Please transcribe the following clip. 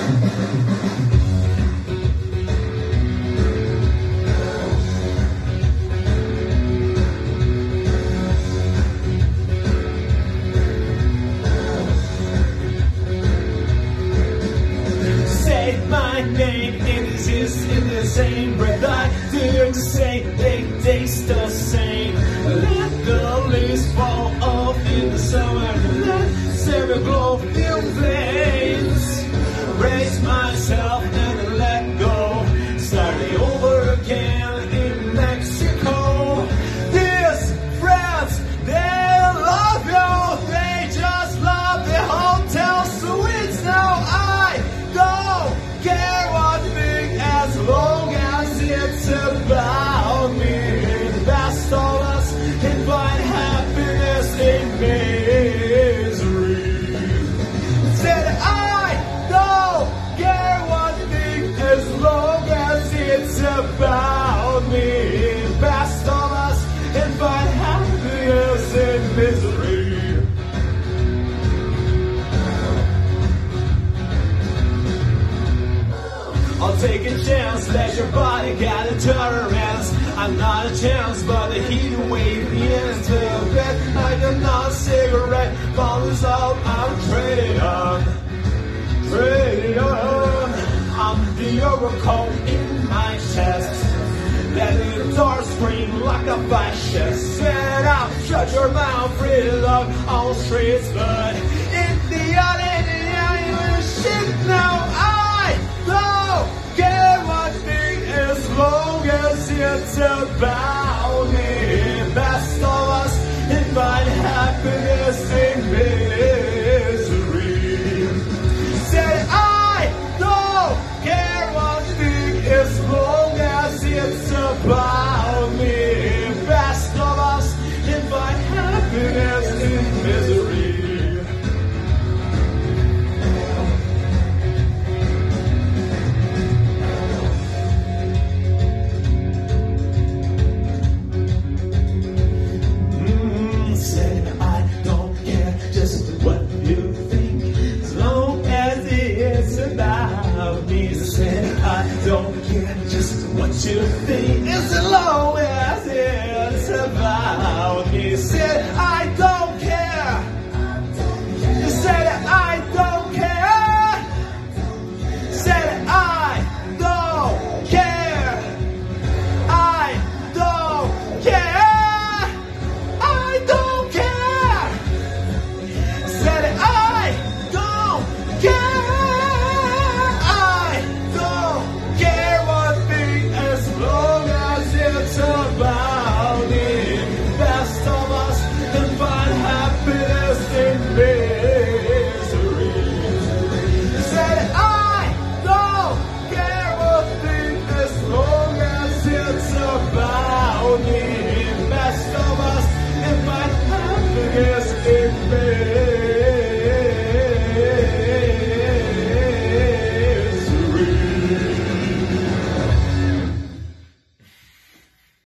My name exists in the same breath. I dare to say they taste the same. Let the leaves fall off in the summer. Let summer glow in flames. Raise myself and let go. Starting over again in Mexico. These friends, they love you. They just love the hotel suites. Now I don't care what big as long as it's about me. The best of us can find happiness in misery. Said I don't care what big as long as it's about me. The best of us can find happiness in misery. I'll take a chance, let your body get a tolerance. I'm not a chance, but the heat wave me into bed. I am not a cigarette, bottles out, I'm trading on. Trading on. I'm the oracle in my chest. Let the guitar scream like a fascist. Set up, shut your mouth, free love on the streets, but in the audience, shit now. Don't care what big as long as it's about me. Best of us and find happiness in misery. Say I don't care what big as long as it's about me. Best of us and find happiness in misery. Don't care just what you think. Is it long